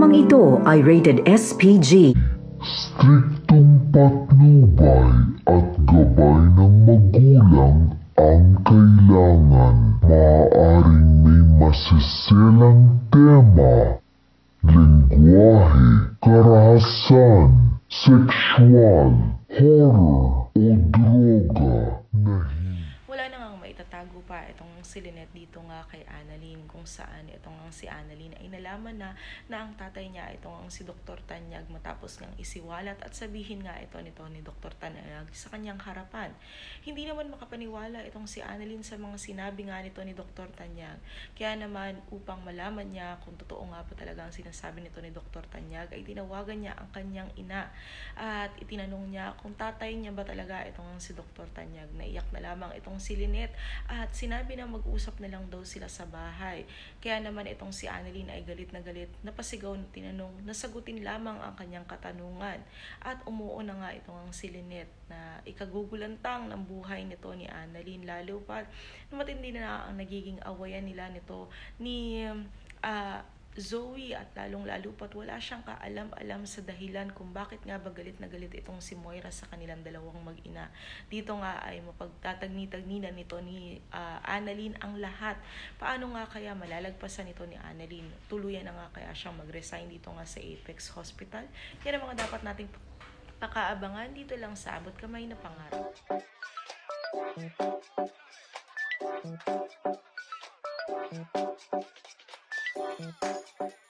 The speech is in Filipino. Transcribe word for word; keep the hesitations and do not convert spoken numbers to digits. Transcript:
Programang ito ay rated S P G. Striktong patnubay at gabay ng magulang ang kailangan. Maaaring may masiselang tema, lengguwahe, karahasan, sexual, horror o droga na wala na ngang maitatago pa itong si Lynette dito nga kay Annalyn, kung saan itong si Annalyn ay nalaman na na ang tatay niya itong si Doktor Tanyag matapos ngang isiwalat at sabihin nga ito nito ni Doktor Tanyag sa kanyang harapan. Hindi naman makapaniwala itong si Annalyn sa mga sinabi nga nito ni Doktor Tanyag. Kaya naman upang malaman niya kung totoo nga po talaga ang sinasabi nito ni Doktor Tanyag ay tinawagan niya ang kanyang ina at itinanong niya kung tatay niya ba talaga itong si Doktor Tanyag. Naiyak na lamang itong si Lynette at sinabi na mag-usap na lang daw sila sa bahay. Kaya naman itong si Annalyn ay galit na galit, napasigaw na tinanong, nasagutin lamang ang kanyang katanungan at umuo na nga itong si Lynette na ikagugulantang ng buhay nito ni Annalyn, lalo pa matindi na ang nagiging awayan nila nito ni uh, Zoe at lalong-lalo pat wala siyang kaalam-alam sa dahilan kung bakit nga ba galit na galit itong si Moira sa kanilang dalawang mag-ina. Dito nga ay mapagtatagni-tagninan nito ni uh, Annalyn ang lahat. Paano nga kaya malalagpasan ito ni Annalyn? Tuluyan na nga kaya siyang mag-resign dito nga sa Apex Hospital? Yan ang mga dapat nating pakaabangan dito lang sa Abot Kamay na Pangarap. Thank you.